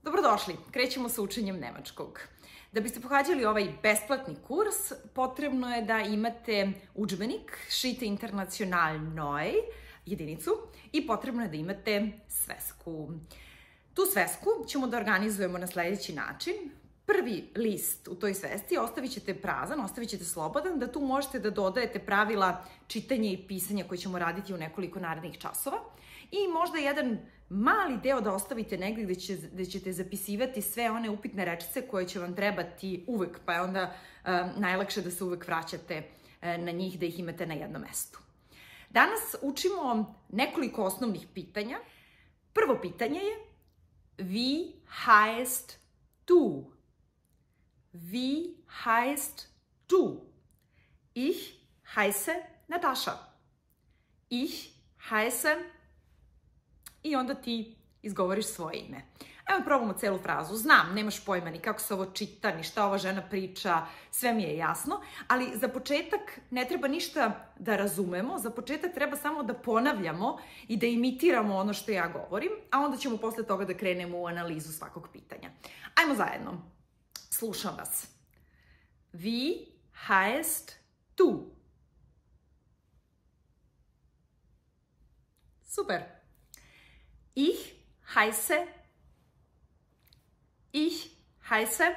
Dobrodošli, krećemo sa učenjem nemačkog. Da biste pohađali ovaj besplatni kurs, potrebno je da imate udžbenik Schritte International Neu, jedinicu, i potrebno je da imate svesku. Tu svesku ćemo da organizujemo na sledeći način. Prvi list u toj svesci ostavit ćete prazan, ostavit ćete slobodan, da tu možete da dodajete pravila čitanja i pisanja koje ćemo raditi u nekoliko narednih časova. I možda jedan mali deo da ostavite negdje gde ćete zapisivati sve one upitne rečice koje će vam trebati uvek, pa je onda najlakše da se uvek vraćate na njih, da ih imate na jednom mestu. Danas učimo nekoliko osnovnih pitanja. Prvo pitanje je Wie heißt du? Wie heißt du? Ich heiße Natascha. Ich heiße... I onda ti izgovoriš svoje ime. Evo probamo celu frazu. Znam, nemaš pojma ni kako se ovo čita, ni šta ova žena priča, sve mi je jasno, ali za početak ne treba ništa da razumemo, za početak treba samo da ponavljamo i da imitiramo ono što ja govorim, a onda ćemo posle toga da krenemo u analizu svakog pitanja. Ajmo zajedno. Slušam vas. Wie heißt du? Super. Ich heiße.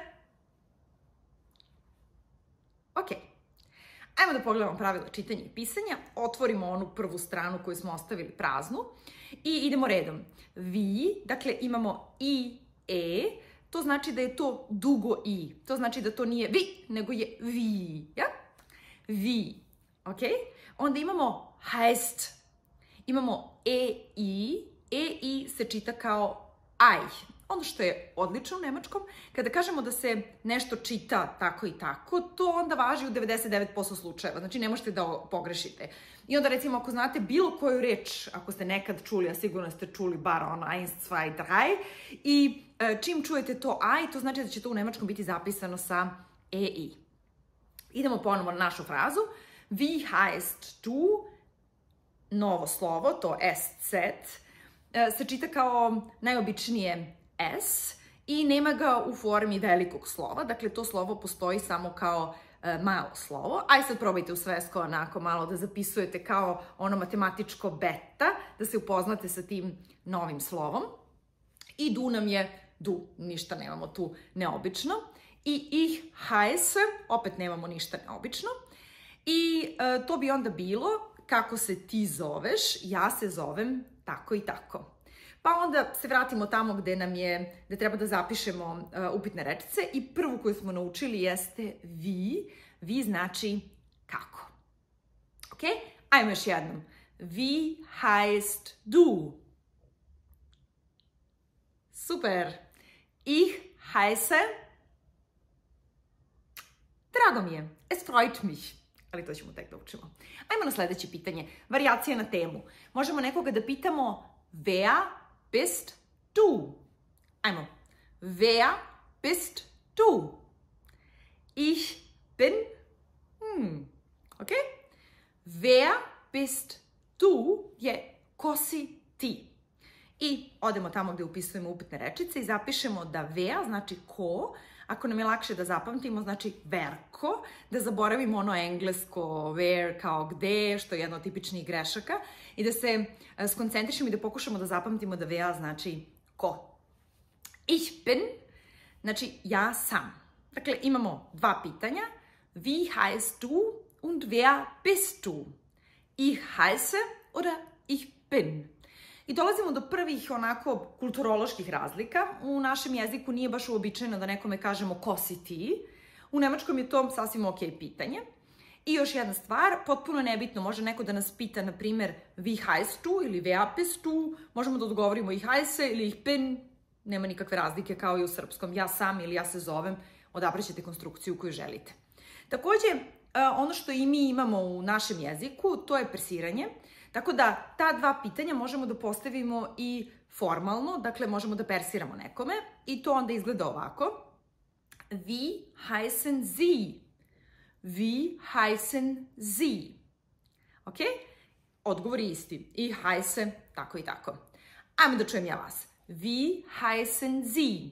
Ok. Ajmo da pogledamo pravila čitanja i pisanja. Otvorimo onu prvu stranu koju smo ostavili praznu i idemo redom. Vi, dakle imamo i, e, to znači da je to dugo i. To znači da to nije vi, nego je vi. Ja? Vi. Ok? Onda imamo heißt. Imamo e, i se čita kao aj. Ono što je odlično u nemačkom, kada kažemo da se nešto čita tako i tako, to onda važi u 99% slučajeva, znači ne možete da pogrešite. I onda recimo ako znate bilo koju reč, ako ste nekad čuli, a sigurno ste čuli bar on 1, 2, 3, i čim čujete to aj, to znači da će to u nemačkom biti zapisano sa ei. Idemo ponovo na našu frazu. Wie heißt du? Novo slovo, to SZ, se čita kao najobičnije S i nema ga u formi velikog slova, dakle to slovo postoji samo kao malo slovo. Aj sad probajte u svesku onako malo da zapisujete kao ono matematičko beta, da se upoznate sa tim novim slovom. I du nam je du, ništa nemamo tu neobično. I ich heiße, opet nemamo ništa neobično. I to bi onda bilo kako se ti zoveš, ja se zovem tako i tako. Pa onda se vratimo tamo gde treba da zapišemo upitne rečice i prvu koju smo naučili jeste vi. Vi znači kako. Ok? Ajmo još jednom. Wie heißt du? Super. Ich heiße... Drago mi je. Es freut mich. Ali to ćemo tek da učimo. Ajmo na sledeće pitanje. Varijacija na temu. Možemo nekoga da pitamo wer bist du? Ajmo. Wer bist du? Ich bin... Ok? Wer bist du je ko si ti. I odemo tamo gde upisujemo upitne rečice i zapišemo da wer znači ko. Ako nam je lakše da zapamtimo, znači verko, da zaboravimo ono englesko where kao gde, što je jedna od tipičnih grešaka, i da se skoncentrišemo i da pokušamo da zapamtimo da wer znači ko. Ich bin, znači ja sam. Dakle, imamo dva pitanja. Wie heißt du und wer bist du? Ich heiße oder ich bin? I dolazimo do prvih onako kulturoloških razlika. U našem jeziku nije baš uobičajeno da nekome kažemo ko si ti. U nemačkom je to sasvim ok pitanje. I još jedna stvar, potpuno nebitno, može neko da nas pita, na primer, wie heißt du ili wer bist du, možemo da odgovorimo ich heiße ili ich bin, nema nikakve razlike kao i u srpskom, ja sam ili ja se zovem, odabraćete konstrukciju koju želite. Takođe, ono što i mi imamo u našem jeziku, to je persiranje. Tako da ta dva pitanja možemo da postavimo i formalno, dakle možemo da persiramo nekome i to onda izgleda ovako. Wie heißen Sie? Wie heißen Sie? Ok? Odgovor je isti. Ich heiße tako i tako. Ajmo da čujem ja vas. Wie heißen Sie?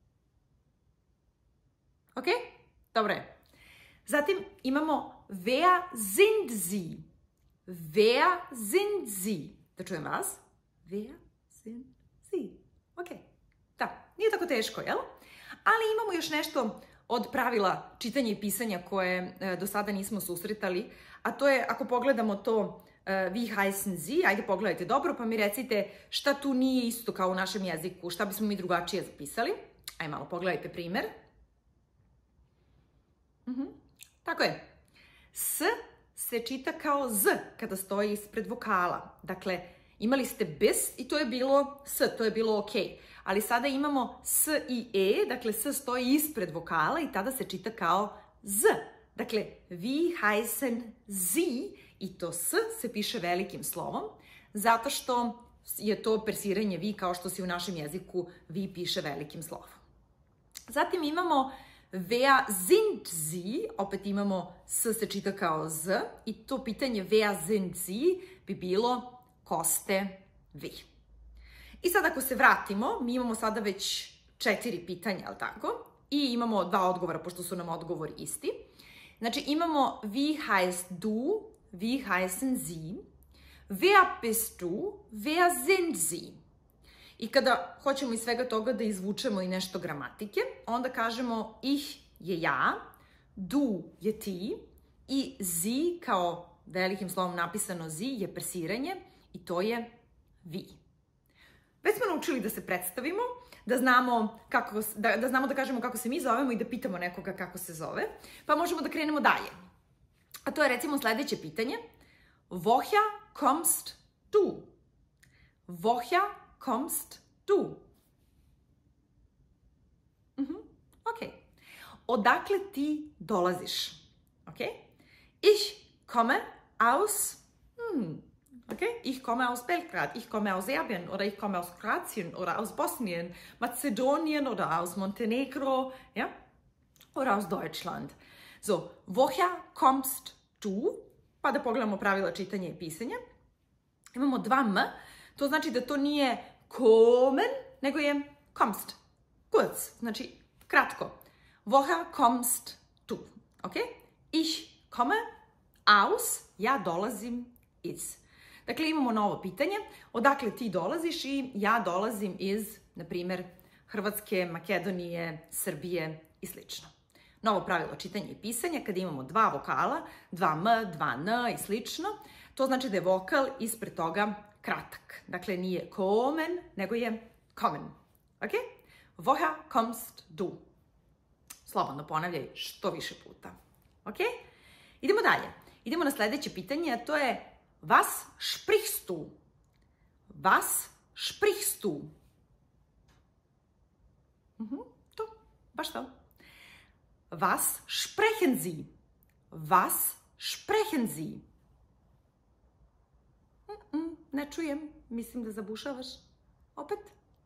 Ok? Dobro je. Zatim imamo wer sind Sie? Wer sind Sie? Da čujem vas. Wer sind Sie? Ok. Da, nije tako teško, jel? Ali imamo još nešto od pravila čitanja i pisanja koje do sada nismo susretali, a to je, ako pogledamo to wie heißen Sie, ajde pogledajte dobro, pa mi recite šta tu nije isto kao u našem jeziku, šta bismo mi drugačije zapisali. Ajde malo pogledajte primer. Tako je. S se čita kao Z kada stoji ispred vokala. Dakle, imali ste bis i to je bilo S, to je bilo ok. Ali sada imamo S i E, dakle S stoji ispred vokala i tada se čita kao Z. Dakle, wie heißen Sie i to S se piše velikim slovom, zato što je to persiranje vi kao što se u našem jeziku vi piše velikim slovom. Zatim imamo wer sind Sie, opet imamo S se čita kao Z i to pitanje wer sind Sie bi bilo ko ste vi. I sad ako se vratimo, mi imamo sada već 4 pitanja, ali tako? I imamo 2 odgovora, pošto su nam odgovori isti. Znači imamo wie heißt du, wie heißen Sie, wer bist du, wer sind Sie? I kada hoćemo iz svega toga da izvučemo i nešto gramatike, onda kažemo ich je ja, du je ti i Sie kao velikim slovom napisano Sie je persiranje i to je vi. Već smo naučili da se predstavimo, da znamo da kažemo kako se mi zovemo i da pitamo nekoga kako se zove, pa možemo da krenemo dalje. A to je recimo sledeće pitanje. Woher kommst du? Woher kommst du? Ok. Odakle ti dolaziš? Ok. Ich komme aus... Okay? Ich komme aus Belgrad, ich komme aus Serbien oder ich komme aus Kroatien oder aus Bosnien, Mazedonien oder aus Montenegro, ja? Oder aus Deutschland. So, woher kommst du? Pa da pogledamo pravila čitanja i pisanja. Imamo 2 M, to znači da to nije kommen, nego je kommst. Kurz, znači kratko. Woher kommst du? Ok? Ich komme aus, ja dolazim iz. Dakle, imamo novo pitanje, odakle ti dolaziš i ja dolazim iz, na primjer, Hrvatske, Makedonije, Srbije i slično. Novo pravilo čitanja i pisanja, kada imamo 2 vokala, 2 M, 2 N i slično, to znači da je vokal ispred toga kratak. Dakle, nije kommen, nego je kommen. Ok? Woher kommst du? Slobodno ponavljaj što više puta. Ok? Idemo dalje. Idemo na sledeće pitanje, a to je was sprichst du? Was sprichst du? To, baš to. Was sprechen Sie? Was sprechen Sie? Ne čujem, mislim da zabušavaš. Opet?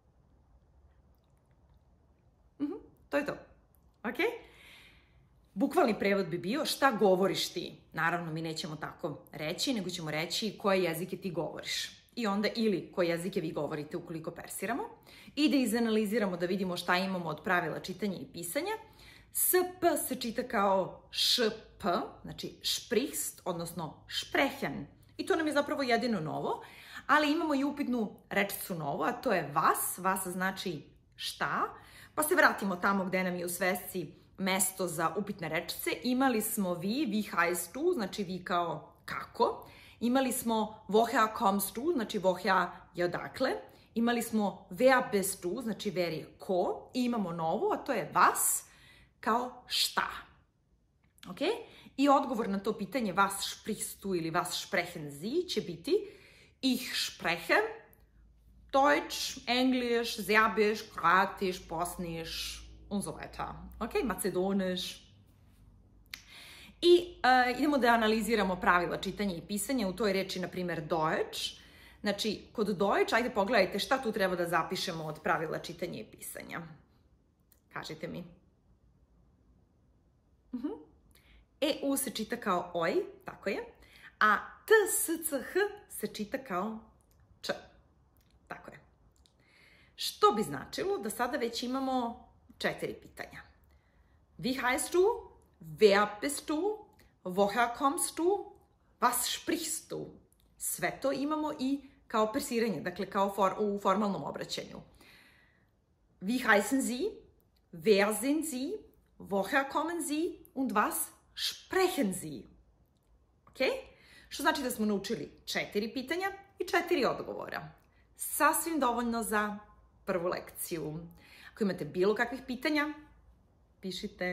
To je to. Ok? Bukvalni prevod bi bio šta govoriš ti. Naravno, mi nećemo tako reći, nego ćemo reći koje jezike ti govoriš. I onda ili koje jezike vi govorite ukoliko persiramo. I da izanaliziramo da vidimo šta imamo od pravila čitanja i pisanja. SP se čita kao šp, znači sprichst, odnosno sprechen. I to nam je zapravo jedino novo, ali imamo i upitnu rečicu novo, a to je was. Was znači šta. Pa se vratimo tamo gde nam je u svesci mesto za upitne rečice. Imali smo wie heißt du, znači vi kao kako. Imali smo woher kommst du, znači woher je odakle. Imali smo wer bist du, znači wer je ko. I imamo novo, a to je was, kao šta. Ok? I odgovor na to pitanje was sprichst du ili was sprechen Sie će biti ich spreche Deutsch, Englisch, Serbisch, Kroatisch, Bosnisch und so weiter. Ok? Macedonisch. I idemo da analiziramo pravila čitanja i pisanja u toj reči, na primjer, Deutsch. Znači, kod Deutsch, ajde pogledajte šta tu treba da zapišemo od pravila čitanja i pisanja. Kažite mi. EU se čita kao oj, tako je, a TSCH se čita kao č. Tako je. Što bi značilo da sada već imamo 4 pitanja. Wie heißt du? Wer bist du? Woher kommst du? Was sprichst du? Sve to imamo i kao persiranje, dakle kao u formalnom obraćanju. Wie heißen Sie? Wer sind Sie? Woher kommen Sie? Und was sprechen Sie? Ok? Što znači da smo naučili 4 pitanja i 4 odgovora. Sasvim dovoljno za prvu lekciju. Ako imate bilo kakvih pitanja, pišite.